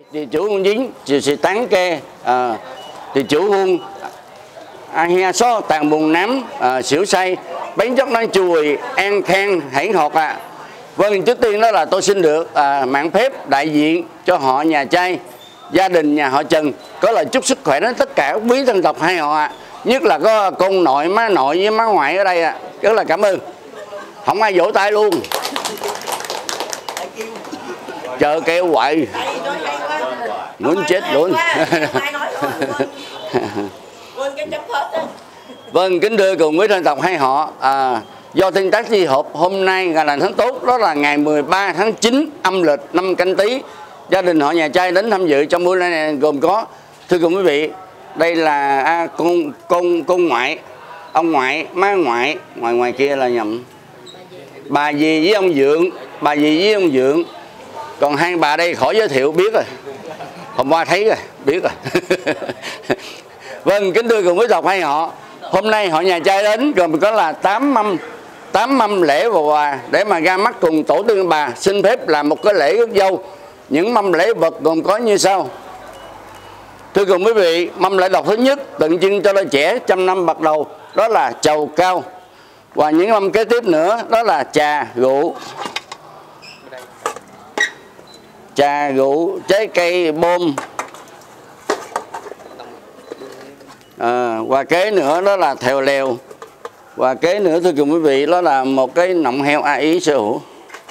thì chủ hôn dính thì sẽ tán kê thì chủ hôn hia số tàn bùn nắm xỉu say bánh chóc nói chùi an khang hãy họt Vâng, trước tiên đó là tôi xin được mạng phép đại diện cho họ nhà trai, gia đình nhà họ Trần có lời chúc sức khỏe đến tất cả các quý dân tộc hai họ nhất là có con nội, má nội với má ngoại ở đây rất là cảm ơn. Không ai vỗ tay luôn, chờ kêu hoài muốn chết luôn. Vâng, kính thưa cùng với dân tộc hai họ, do thiên tác di hợp hôm nay ngày lành tháng tốt, đó là ngày 13 tháng 9 âm lịch năm Canh Tý, gia đình họ nhà trai đến tham dự trong buổi lễ này gồm có, thưa cùng quý vị, đây là con ngoại, ông ngoại, má ngoại, ngoài kia là nhầm, bà dì với ông dượng, bà dì với ông dượng, còn hai bà đây khỏi giới thiệu biết rồi, hôm qua thấy rồi, biết rồi. Vâng, kính thưa cùng với tộc hai họ, hôm nay họ nhà trai đến gồm có là 8 mâm lễ và quà để mà ra mắt cùng tổ tiên bà. Xin phép làm một cái lễ rước dâu. Những mâm lễ vật gồm có như sau. Thưa cùng quý vị, mâm lễ độc thứ nhất tượng trưng cho đôi trẻ trăm năm bạc đầu, đó là trầu cao. Và những mâm kế tiếp nữa đó là trà, rượu, trái cây, bom. Và kế nữa đó là thèo lèo. Và kế nữa thưa cùng quý vị đó là một cái nọng heo ý sở hữu.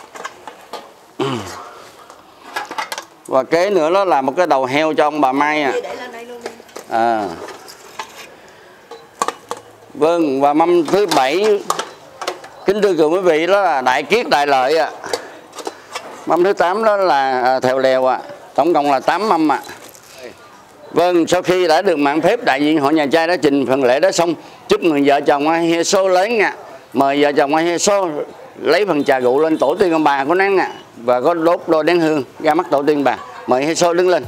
Và kế nữa đó là một cái đầu heo cho ông bà Mai Vâng, và mâm thứ 7 kính thưa cùng quý vị đó là đại kiết đại lợi Mâm thứ 8 đó là thèo lèo tổng cộng là 8 mâm Vâng, sau khi đã được mạng phép đại diện họ nhà trai đã trình phần lễ đó xong, chúc mừng vợ chồng Hia Số lớn mời vợ chồng Hia Số lấy phần trà rượu lên tổ tiên ông bà của nắng và có đốt đôi nén hương ra mắt tổ tiên bà. Mời Hia Số đứng lên.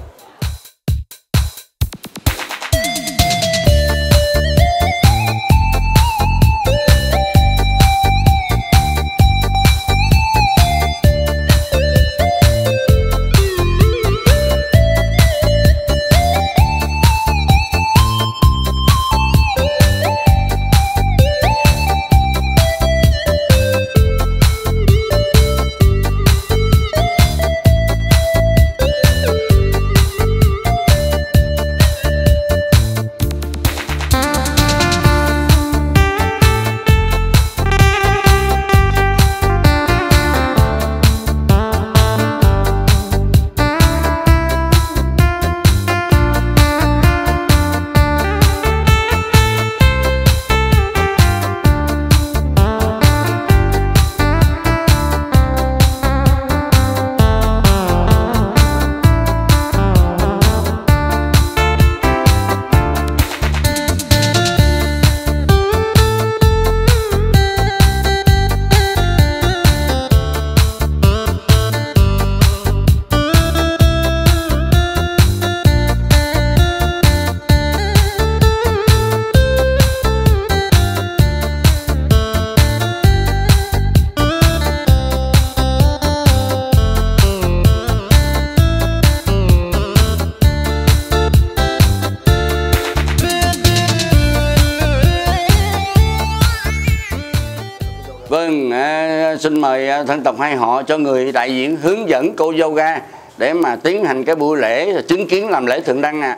Vâng, xin mời thân tộc hai họ cho người đại diện hướng dẫn cô dâu ra để mà tiến hành cái buổi lễ chứng kiến làm lễ thượng đăng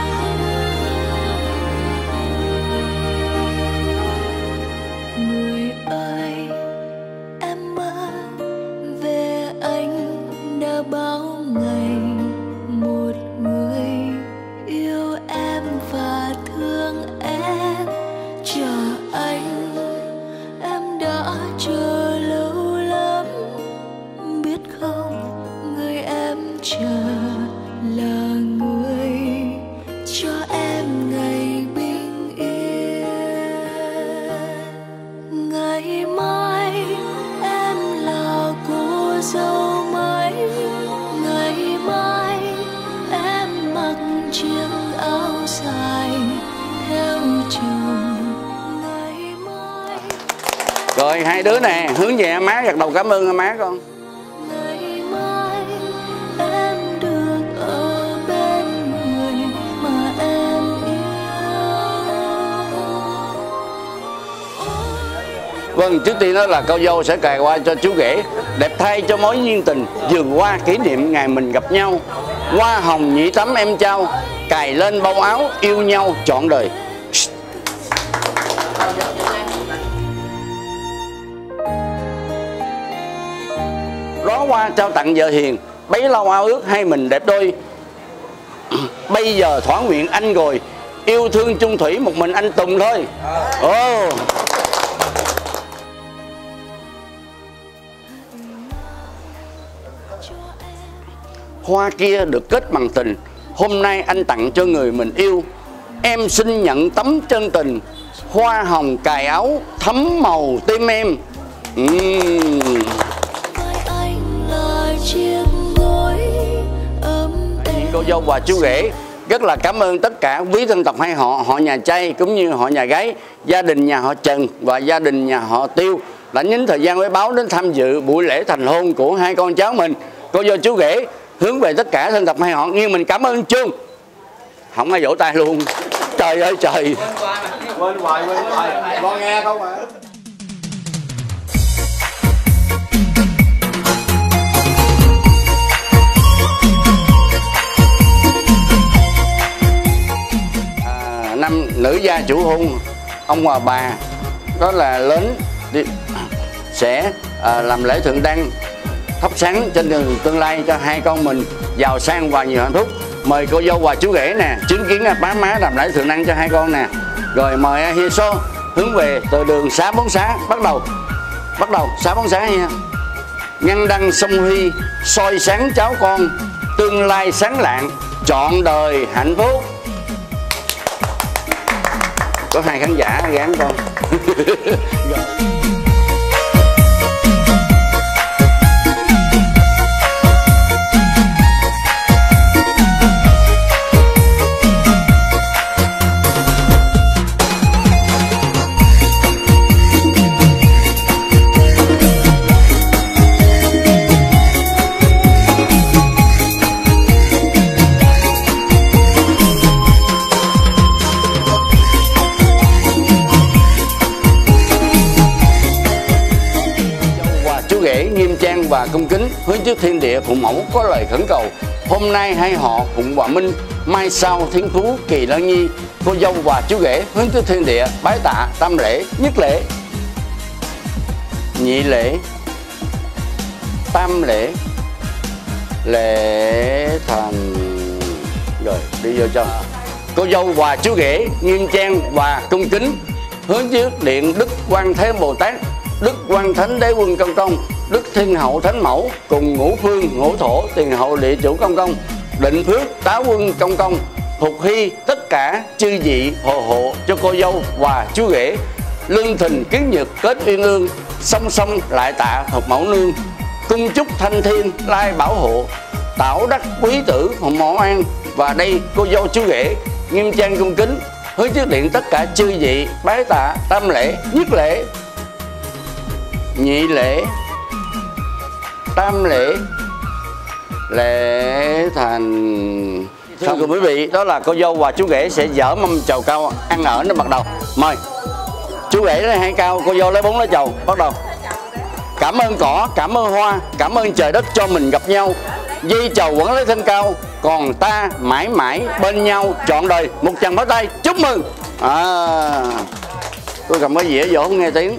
Người Rồi hai đứa nè, hướng về má gật đầu cảm ơn má con. Ngày mai em được ở bên người mà em yêu. Vâng, trước tiên đó là cô dâu sẽ cài hoa cho chú rể, đẹp thay cho mối duyên tình, vườn hoa kỷ niệm ngày mình gặp nhau. Hoa hồng nhị tắm em trao, cài lên bông áo yêu nhau trọn đời. Đó hoa trao tặng vợ hiền, bấy lâu ao ước hai mình đẹp đôi. Bây giờ thỏa nguyện anh rồi, yêu thương chung thủy một mình anh Tùng thôi. Ồ. Hoa kia được kết bằng tình, hôm nay anh tặng cho người mình yêu. Em xin nhận tấm chân tình, hoa hồng cài áo thấm màu tim em. Cô dâu và chú rể rất là cảm ơn tất cả quý dân tộc hai họ, họ nhà trai cũng như họ nhà gái, gia đình nhà họ Trần và gia đình nhà họ Tiêu đã nhín thời gian với báo đến tham dự buổi lễ thành hôn của hai con cháu mình. Cô dâu chú rể hướng về tất cả dân tộc hai họ nhưng mình cảm ơn chung. Không ai vỗ tay luôn. Trời ơi trời. Quên hoài. Con nghe không ạ? Năm nữ gia chủ hôn ông và bà đó là lớn sẽ làm lễ thượng đăng thắp sáng trên đường tương lai cho hai con mình giàu sang và nhiều hạnh phúc. Mời cô dâu và chú rể nè chứng kiến bá má làm lễ thượng đăng cho hai con nè. Rồi mời Hi Số hướng về từ đường xá Bóng Xá, bắt đầu xá Bóng Xá nha. Ngăn đăng sông Huy soi sáng cháu con, tương lai sáng lạng trọn đời hạnh phúc. Có hai khán giả gán con. Nghiêm trang và cung kính hướng trước thiên địa phụ mẫu có lời khẩn cầu. Hôm nay hai họ Phụng và Minh, mai sau Thiên Phú Kỳ Lân Nhi. Cô dâu và chú rể hướng trước thiên địa bái tạ tam lễ, nhất lễ, nhị lễ, tam lễ, lễ thành. Rồi đi vô trong. Cô dâu và chú rể nghiêm trang và cung kính hướng trước điện Đức Quan Thế Bồ Tát, Đức Quan Thánh Đế Quân Công Công, Đức Thiên Hậu Thánh Mẫu cùng ngũ phương ngũ thổ tiền hậu địa chủ công công, Định Phước Táo Quân công công, Phục Hy tất cả chư vị hộ hộ cho cô dâu và chú rể. Lương thình kiến nhật kết uyên ương, song song lại tạ Thục Mẫu Nương. Cung chúc thanh thiên lai bảo hộ, tảo đắc quý tử hồng mẫu an. Và đây cô dâu chú rể nghiêm trang cung kính hướng trước điện tất cả chư vị bái tạ tam lễ, nhất lễ, nhị lễ, tam lễ, lễ thành. Thưa quý vị, đó là cô dâu và chú rể sẽ dở mâm chầu cao ăn ở nó bắt đầu. Mời chú rể lấy 2 cao, cô dâu lấy 4 lá chầu bắt đầu. Cảm ơn cỏ, cảm ơn hoa, cảm ơn trời đất cho mình gặp nhau. Dây chầu vẫn lấy thân cao, còn ta mãi mãi bên nhau trọn đời. Một tràng pháo tay chúc mừng. Tôi cầm cái dĩa vô không nghe tiếng.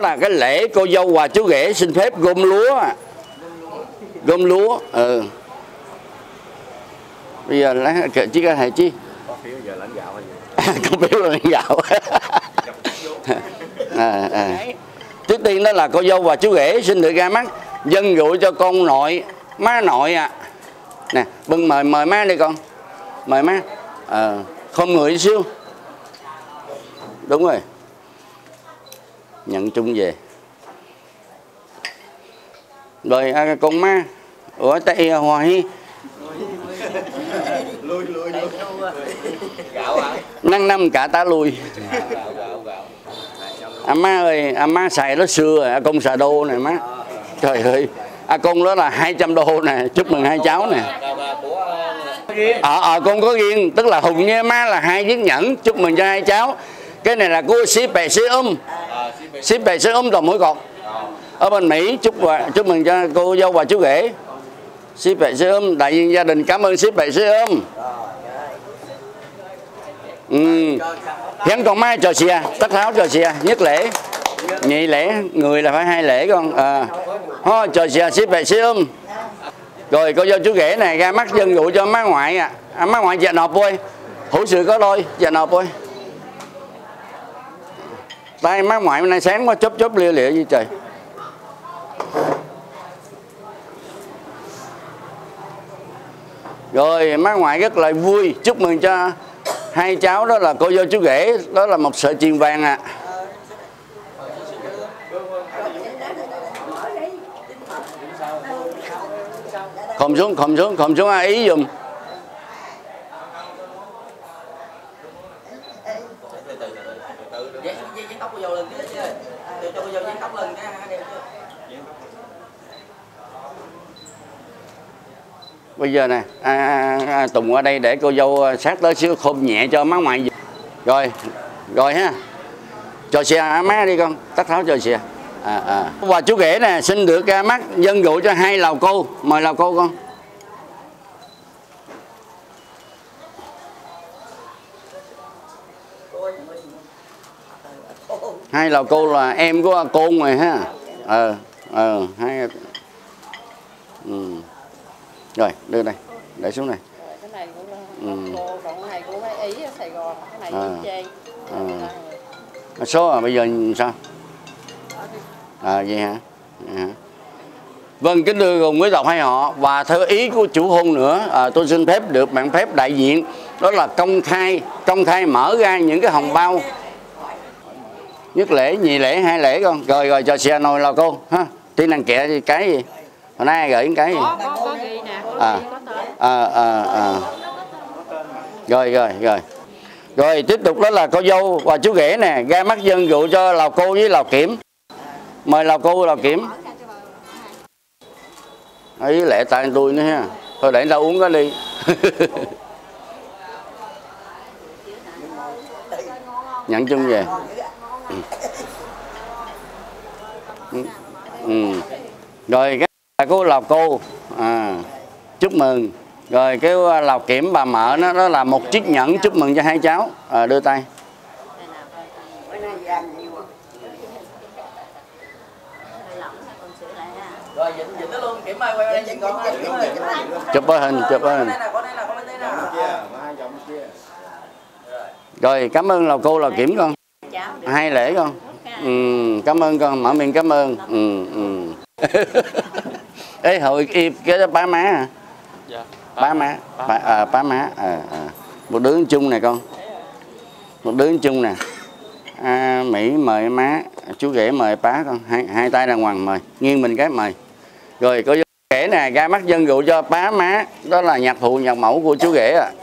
là cái lễ cô dâu và chú rể xin phép gom lúa. Gom lúa. Bây giờ lấy chỉ có thầy chi. Có phiếu giờ lãnh gạo hay gì? Có phiếu lãnh gạo. Trước tiên đó là cô dâu và chú rể xin được ra mắt dân rượu cho con nội, má nội à. Nè, bưng mời má đi con. Mời má. Không người xíu. Đúng rồi. Nhận chung về. Rồi con má. Ủa tay hoài. Lui. Gạo hả? Năng năm cả tá lui. Má ơi, má xài đó xưa rồi, con xài đô này má. Trời ơi, con đó là 200 đô nè, chúc mừng hai cháu nè. Con có riêng, tức là Hùng với má là 2 chiếc nhẫn, chúc mừng cho hai cháu. Cái này là của Ship bè xí toàn mũi cột. Ở bên Mỹ, chúc mừng cho cô dâu và chú rể. Ship bè xí đại diện gia đình cảm ơn Ship bè xí Hiến con má cho xìa, tất tháo cho xìa, nhất lễ, nhị lễ, người là phải 2 lễ con. Cho xìa Ship bè xí Rồi cô dâu chú rể này ra mắt dân rượu cho má ngoại à. Má ngoại dạ nộp ơi. Hữu sự có đôi, dạ nộp ơi. Tay má ngoại hôm nay sáng quá chớp lia lịa như trời. Rồi má ngoại rất là vui, chúc mừng cho hai cháu đó là cô dâu chú rể, đó là một sợi chuyền vàng ạ. Khom xuống ý dùm. Bây giờ nè, Tùng qua đây để cô dâu sát tới xíu khom nhẹ cho má ngoại. Rồi ha. Cho xe má đi con, tắt tháo cho xe. Và chú rể nè xin được ra mắt dân rượu cho 2 lào cô, mời lào cô con. Hai lào cô là em của Côn rồi ha. Hai. Rồi đưa đây, để xuống này. Cái này cũng cô, còn cái này cũng phải Ý ở Sài Gòn, cái này Chê. Số bây giờ sao? Vậy hả? Vâng, kính thưa cùng quý tộc hay họ, và theo ý của chủ hôn nữa, tôi xin phép được bạn phép đại diện, đó là công khai mở ra những cái hồng bao nhất lễ, nhị lễ, 2 lễ con. Rồi cho xe nồi lào cô ha. Tí năng kẹ cái gì? Hồi nay gửi cái gì? Có ghi nè. Rồi tiếp tục đó là cô dâu và chú rể nè ra mắt dân rượu cho lào cô với lào kiểm. Mời lào cô lào kiểm. Ý lẹ tay tôi nữa ha. Thôi để tao uống cái ly. Nhận chung về. Rồi cái là cô lào cô chúc mừng. Rồi cái lào kiểm bà mợ đó là một chiếc nhẫn chúc mừng cho hai cháu. Đưa tay. Rồi dịch nó luôn, Kiểm ơi quay lên con. Chụp hình. Rồi cảm ơn lào cô lào kiểm con. 2 lễ con. Cảm ơn con, mở miệng cảm ơn. Ê hồi cái bá má hả? Dạ. Bá má. Một đứa chung này con. Một đứa chung nè. Mỹ mời má, chú rể mời bá con. Hai tay đàng hoàng mời. Nghiêng mình cái mời. Rồi có chú rể nè ra mắt dân rượu cho bá má, đó là nhạc phụ nhạc mẫu của chú rể à.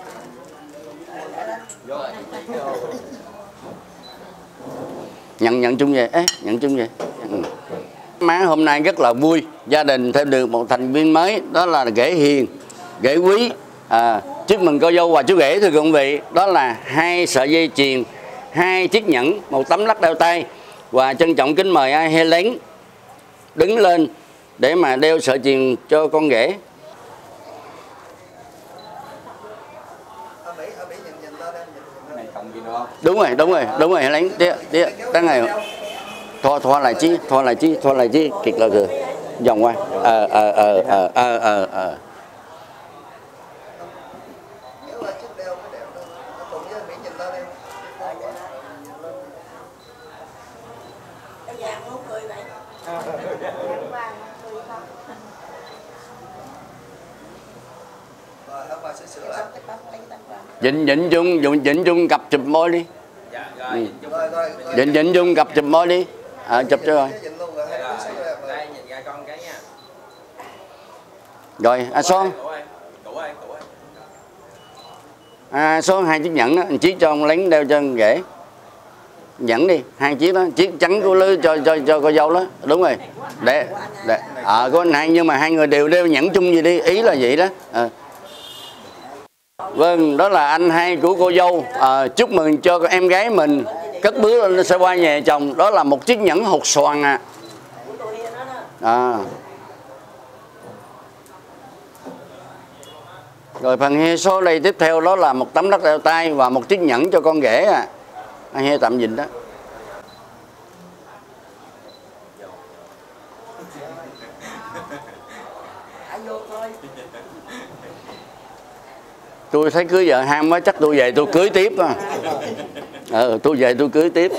Nhận chung về, nhận chung về. Má hôm nay rất là vui, gia đình thêm được một thành viên mới, đó là rể hiền, rể quý. Chúc mừng cô dâu và chú rể thưa quý vị, đó là 2 sợi dây chuyền, 2 chiếc nhẫn, 1 tấm lắc đeo tay. Và trân trọng kính mời ai Helen đứng lên để mà đeo sợi chuyền cho con rể. Đúng rồi Helen, tía, tán này. thoa lại chi kiệt là cười vòng qua Vịnh Chung cặp chụp môi đi. Vịnh Chung cặp chụp môi đi. Chụp cho rồi. Rồi, Son. Son 2 chiếc nhẫn đó, chiếc cho ông lén đeo cho ông ghế. Nhẫn đi, 2 chiếc đó, chiếc trắng của lưới cho cô dâu đó, đúng rồi. Để có anh hai, nhưng mà 2 người đều đeo nhẫn chung gì đi, ý là vậy đó. Vâng, đó là anh hai của cô dâu. Chúc mừng cho em gái mình cất bước lên xe qua nhà chồng. Đó là một chiếc nhẫn hột xoàn Rồi phần số đây tiếp theo đó là một tấm đất đeo tay và một chiếc nhẫn cho con rể anh hay tạm dịch đó. Tôi thấy cưới vợ ham quá, chắc tôi về tôi cưới tiếp. Tôi về tôi cưới tiếp.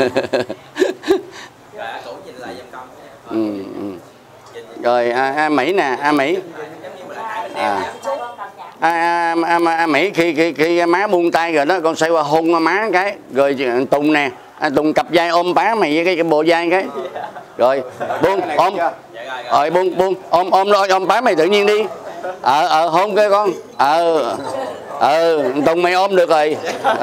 Rồi Mỹ nè, Mỹ. Mỹ khi má buông tay rồi đó, con xoay qua hôn má cái. Rồi Tùng nè, Tùng cặp vai ôm má mày với cái bộ vai cái. Rồi buông ôm. Rồi buông ôm má mày tự nhiên đi. Hôn cái con. Tùng mày ôm được rồi.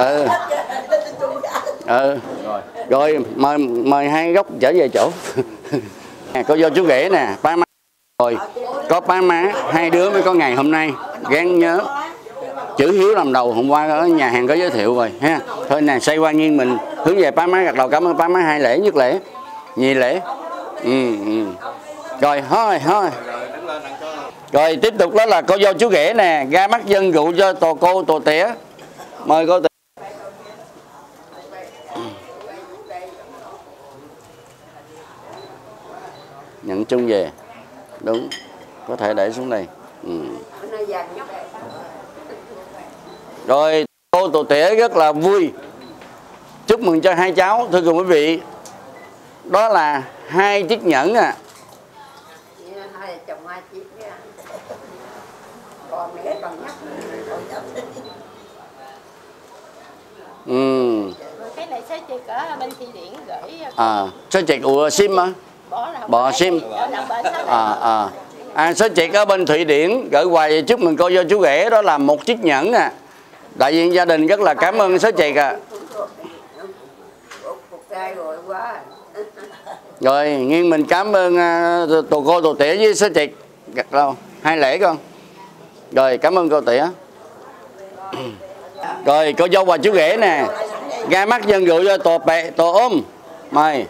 Rồi mời hai góc trở về chỗ. Cô vô chú rể nè, ba má. Rồi có ba má, 2 đứa mới có ngày hôm nay. Gán nhớ chữ hiếu làm đầu, hôm qua ở nhà hàng có giới thiệu rồi ha. Thôi nè, xoay qua nghiêng mình hướng về ba má, gật đầu cảm ơn ba má 2 lễ, nhất lễ, nhì lễ. Rồi thôi. Rồi tiếp tục đó là cô dâu chú rể nè, ra mắt dân rượu cho cô tỉa. Mời cô tỉa. Nhận chung về. Đúng, có thể để xuống đây. Rồi cô tổ tỉa rất là vui. Chúc mừng cho 2 cháu. Thưa quý vị, đó là 2 chiếc nhẫn Hai chồng 2 chiếc nha. Còn mẹ còn nhắc. Cái này sẽ chị ở bên Thụy Điển gửi. Số chẹt ủa sim hả? Bỏ sim. Số chẹt ở bên Thụy Điển gửi quà chúc mừng cô dâu chú rể, đó là 1 chiếc nhẫn đại diện gia đình rất là cảm ơn số chẹt Rồi nghiêng mình cảm ơn cô tổ tỉa với số chẹt gật đâu 2 lễ con. Rồi cảm ơn cô tỉa. Rồi cô dâu và chú rể nè, ra mắt dân rượu cho tổ ôm. Mời.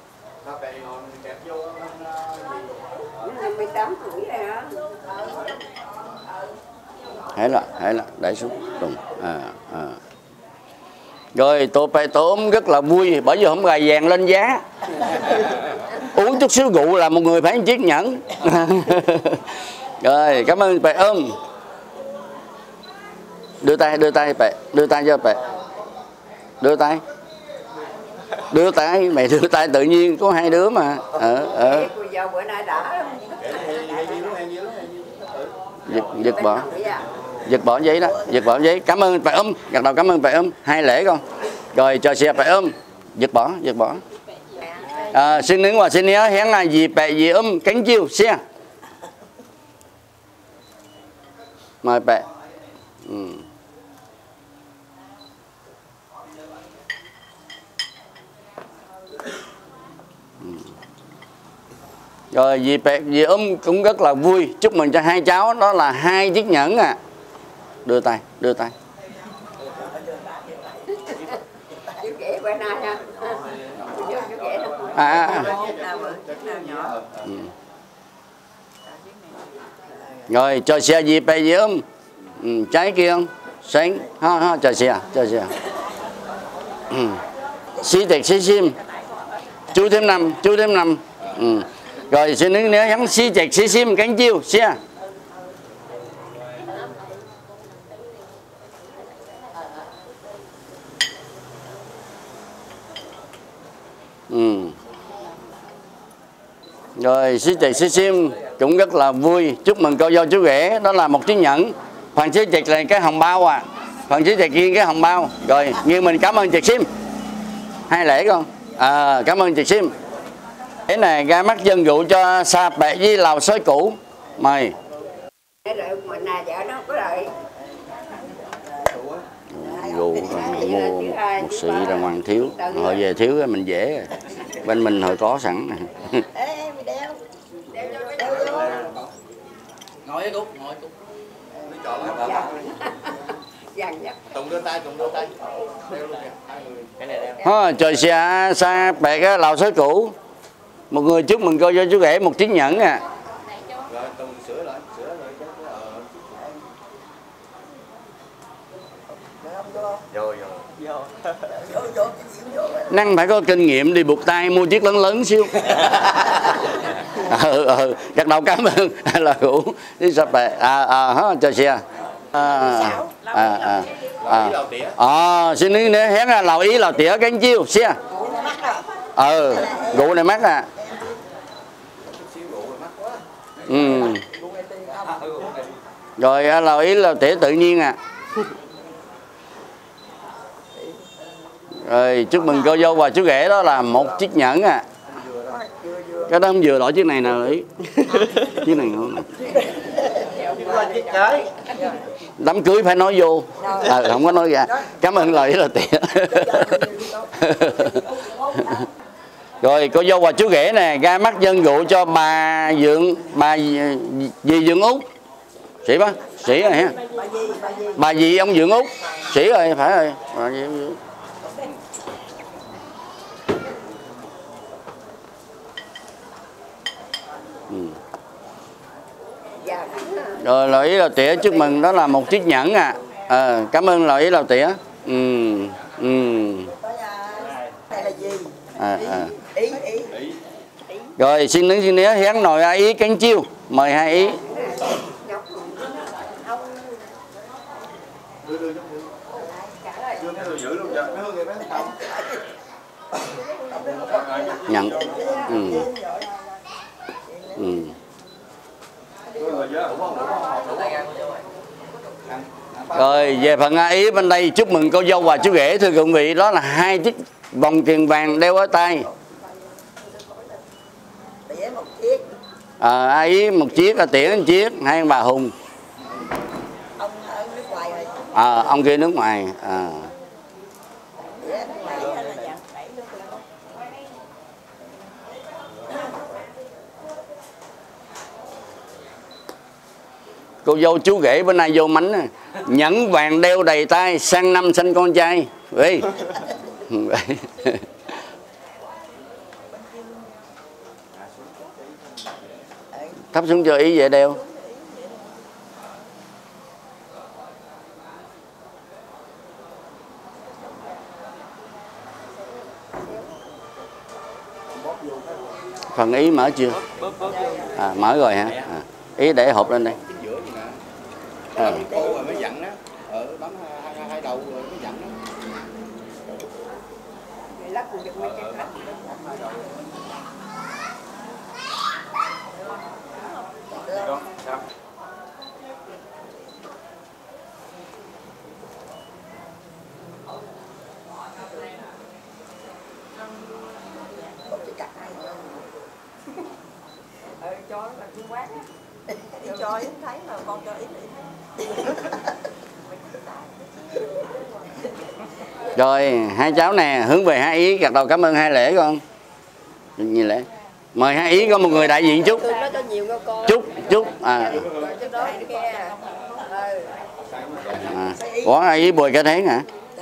Hãy là để xuống Tùng. Rồi tổ ôm rất là vui, bởi vì không gài vàng lên giá. Uống chút xíu rượu là một người phải chiếc nhẫn. Rồi cảm ơn bè ôm. Đưa tay bè, đưa tay cho bè. Đưa tay, mày đưa tay tự nhiên, có 2 đứa mà. Giật bỏ giấy đó, giật bỏ giấy. Cảm ơn phải gật đầu cảm ơn phải 2 lễ con. Rồi cho xe phải giật bỏ. Xin đứng và xin nhớ hén là gì bè gì cánh chiêu xe. Mời bè. Rồi dì Pẹt, dì cũng rất là vui. Chúc mừng cho 2 cháu, đó là 2 chiếc nhẫn Đưa tay. Rồi cho xe dì Pẹt dì trái kia không? Sáng, cho xe. Xí tiệc xí sim. chú thêm 5, chú thêm 5. Rồi xin đứng nhớ hắn xí chẹt xí sim cánh chiêu xia. Rồi xí chẹt xí sim cũng rất là vui, chúc mừng cô dâu chú rể, đó là một chiếc nhẫn. Phần xí chẹt là cái hồng bao à, phần xí chẹt riêng cái hồng bao. Rồi như mình cảm ơn chẹt sim 2 lễ con. Cảm ơn chẹt sim. Cái này ra mắt dân vụ cho Sa Pẹ với Lào Xối Cũ, mời. Mà nà vợ nó có lợi. Rượu mua một sĩ ra ngoan thiếu, hồi về thiếu cái mình dễ rồi. Bên mình hồi có sẵn. Ngồi Cúc, ngồi Cúc. Tùng đưa tay. Trời xa Sa Pẹ cái Lào Xối Cũ. Một người chúc mừng cô dâu chú rể một chiếc nhẫn à. Rồi Tùng sửa lại Vô. Năng phải có kinh nghiệm đi buộc tay mua chiếc lớn lớn xíu. Gật đầu cảm ơn là Cũ đi Sa Pẹ. Trời xe. Xin đứng nữa hén ra Lào Ý Lào Tỉa cánh chiêu xe. Rượu này mắc à. Rồi Lào Ý Lào Tỉa tự nhiên à. Rồi chúc mừng cô dâu và chú rể, đó là một chiếc nhẫn à. Cái đó không vừa đổi chiếc này nào Ý. Chiếc này ngon nè. Đám cưới phải nói vô. Không có nói ra. Cảm ơn lời là Tỉa. Rồi cô dâu và chú rể nè, ra mắt dân vụ cho bà dì Dượng Út. Sĩ bác, sĩ rồi ha. Bà dì ông Dượng Út. Sĩ rồi, phải rồi. Bà dì ông Dượng. Rồi Lò Ý Lào Tỉa chúc mừng, đó là một chiếc nhẫn à. Cảm ơn Lò Ý Lào Tỉa. Rồi xin đứng xin né hén nồi Ai Ý cánh chiêu, mời Hai Ý. Nhận. Rồi về phần Ai Ý bên đây chúc mừng cô dâu và chú rể, thưa quý vị, đó là 2 chiếc vòng tiền vàng đeo ở tay. Ai Ý một chiếc, Tỉa một chiếc, hai ông bà Hùng. Ông kia nước ngoài. Cô dâu chú rể bữa nay vô mánh nè. Nhẫn vàng đeo đầy tay, sang năm sinh con trai. Vậy. Thắp xuống cho Ý vậy đeo. Phần Ý mở chưa? Mở rồi hả? Ý để hộp lên đây. Cô rồi mới dặn đó, bấm hai đầu rồi mới dặn đó. Cho nó là chú quán á. Đi cho Ý thấy mà con cho Ý thấy. Rồi hai cháu nè hướng về Hai Ý gật đầu cảm ơn 2 lễ con. Như lễ. Mời Hai Ý có một người đại diện chút. Chút. Ủa Hai Ý Bùi Cái Thén hả?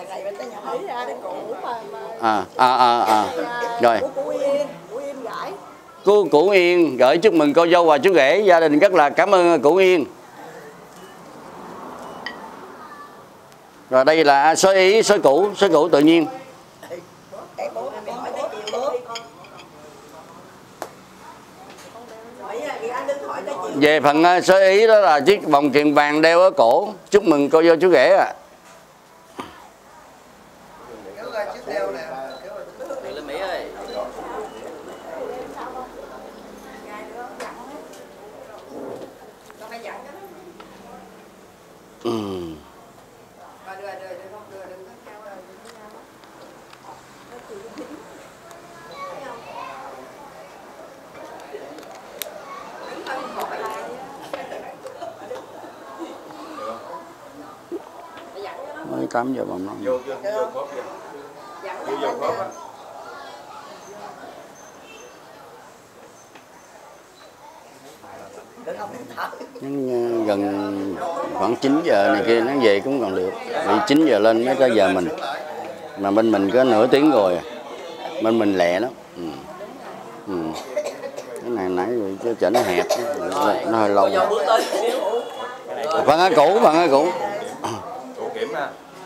Rồi. Cô Củ Yên gửi chúc mừng cô dâu và chú rể, gia đình rất là cảm ơn Củ Yên. Rồi đây là Xối Ý, Xối Cũ tự nhiên. Về phần sơ ý đó là chiếc vòng kiềng vàng đeo ở cổ, chúc mừng cô dâu chú rể ạ. Lên Mỹ ơi. Mới 8 giờ bầm Vô khớp kìa. Vô khớp á. gần khoảng 9 giờ này kia nó về cũng còn được, vì 9 giờ lên mới tới giờ mình, mà bên mình có nửa tiếng rồi, bên mình lẹ lắm. Cái này nãy rồi chỉnh nó hẹp, nó hơi lâu. Phần ơi cũ, phần ơi cũ. Cũ kiểm ha.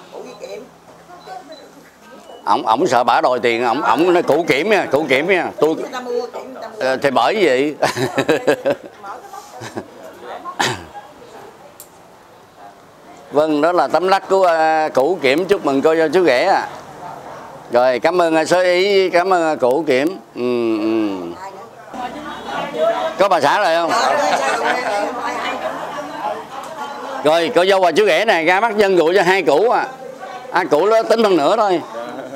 Ổng sợ bả đòi tiền, ổng nói cũ kiểm nha, cũ kiểm nha. Tôi thì bởi vậy. Vâng, đó là tấm lắc của cũ kiểm, chúc mừng cô dâu chú rể à. Rồi cảm ơn sơ ý, cảm ơn cũ kiểm. Có bà xã rồi không? Rồi cô dâu và chú rể này ra mắt dân dụ cho hai cũ à. Cũ nó tính hơn nữa thôi.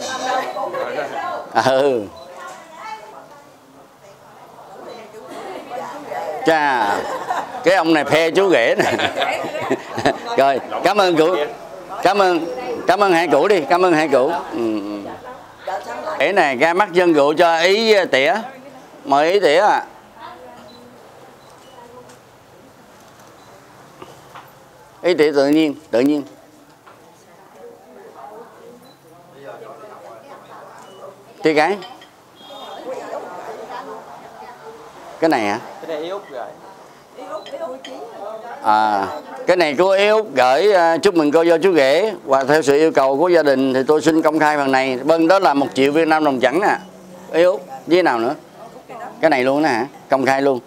Chà, cái ông này phe chú rể nè. Rồi cảm ơn cũ, cảm ơn hai cũ đi, cảm ơn hai cũ. Rể này ra mắt dân dụ cho ý tỉa, mời ý tỉa à. Ý tỉa tự nhiên, tự nhiên. Tí cái này hả? Cái này Út rồi. Cái này cô Út gửi chúc mừng cô dâu chú rể, và theo sự yêu cầu của gia đình thì tôi xin công khai phần này. Vâng, đó là 1 triệu Việt Nam đồng chẳng nè. Út với nào nữa? Cái này luôn nè hả? Công khai luôn.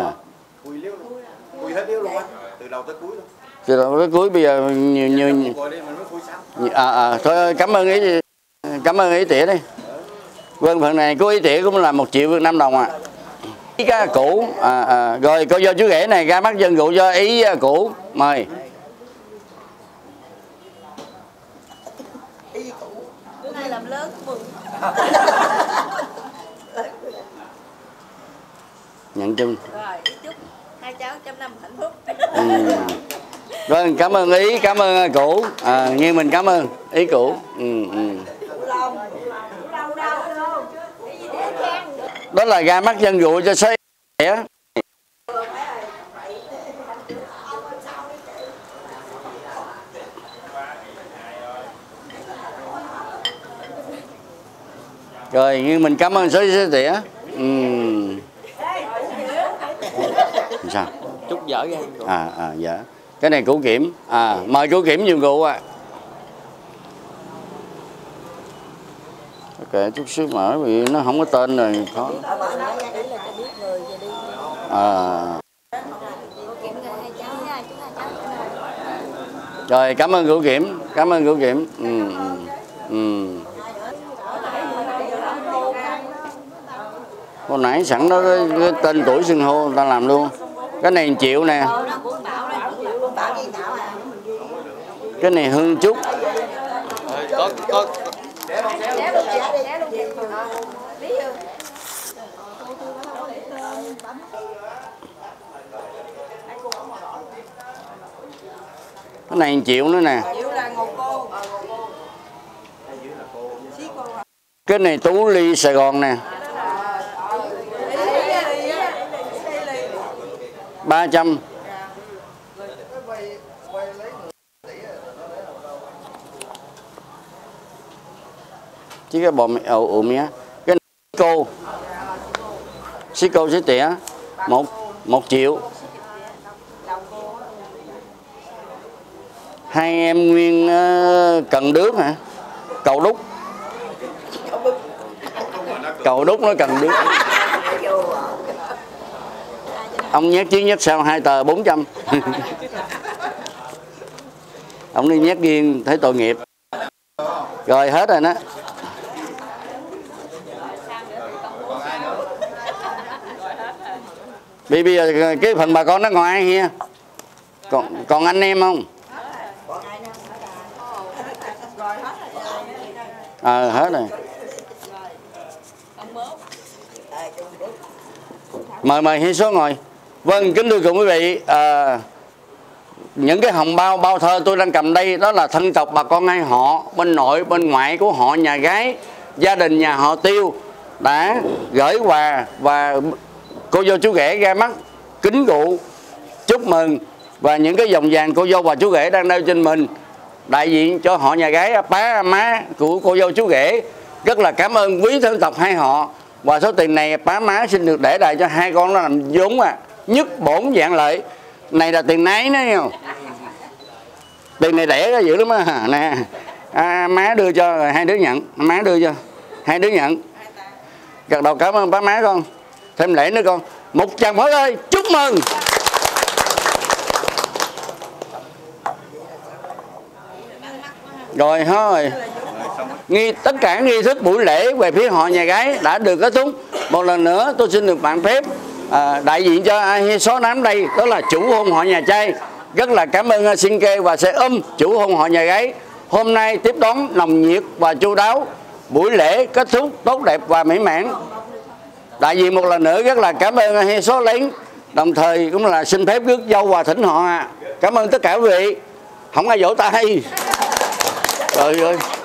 Khui hết điếu luôn á, từ đầu tới cuối luôn. Từ đầu tới cuối bây giờ nhiều. Thôi cảm ơn ý tỉa đi. Vâng, phần này của ý tỉa cũng là 1 triệu Việt Nam đồng à. Ý cá cũ. Rồi cô dâu chú rể này ra mắt dân dụ cho ý cũ, mời. Bữa nay làm lớn mừng. Nhận chung. Rồi, chúc hai cháu trăm năm hạnh phúc. Vâng, cảm ơn ý, cảm ơn cũ. Như mình cảm ơn ý cũ. Đó là ra mắt dân dụ cho sới. Rồi như mình cảm ơn sới tỉa. Sao? Chút dở ra. Dạ. Cái này cũ kiểm. Mời cũ kiểm dụng cụ à. Ok, chút xíu mở vì nó không có tên rồi khó. Rồi cảm ơn cũ kiểm, cảm ơn cũ kiểm. Hồi nãy sẵn đó cái tên tuổi xưng hô người ta làm luôn. Cái này 1 triệu nè. Cái này Hương Trúc. Có. Cái này 1 triệu nữa nè. Cái này Tú Ly Sài Gòn nè. 300. Chứ cái bò mía. Cái cô xí tỉa 1 triệu. Hai em Nguyên Cần Đước hả? Cầu Đúc. Cầu Đúc nó Cần Đước. Ông nhét trước nhét sau 2 tờ 400. Ông đi nhét riêng thấy tội nghiệp. Rồi hết rồi đó. Bây giờ cái phần bà con nó còn ai here? Còn anh em không? Hết rồi. Mời Hi số ngồi. Vâng, kính thưa cùng quý vị, những cái hồng bao thơ tôi đang cầm đây đó là thân tộc bà con hai họ, bên nội bên ngoại của họ nhà gái, gia đình nhà họ Tiêu đã gửi quà và cô dâu chú rể ra mắt kính rượu chúc mừng, và những cái vòng vàng cô dâu và chú rể đang đeo trên mình đại diện cho họ nhà gái bá má của cô dâu chú rể. Rất là cảm ơn quý thân tộc hai họ, và số tiền này bá má xin được để lại cho hai con nó làm vốn nhất bổn vạn lợi. Này là tiền nấy đó nghe không? Tiền này đẻ ra dữ lắm á nè. Má đưa cho rồi hai đứa nhận, má đưa cho hai đứa nhận. Gật đầu cảm ơn bá má con. Thêm lễ nữa con. Một tràng pháo ơi, chúc mừng. Rồi thôi. Tất cả nghi thức buổi lễ về phía họ nhà gái đã được kết thúc. Một lần nữa tôi xin được bạn phép đại diện cho Hi số nắm đây, đó là chủ hôn họ nhà trai. Rất là cảm ơn Sinh Kê và Xe chủ hôn họ nhà gái. Hôm nay tiếp đón nồng nhiệt và chu đáo, buổi lễ kết thúc tốt đẹp và mỹ mãn. Đại diện một lần nữa rất là cảm ơn Hi số Lính, đồng thời cũng là xin phép rước dâu và thỉnh họ. Cảm ơn tất cả quý vị. Không ai vỗ tay. Trời ơi.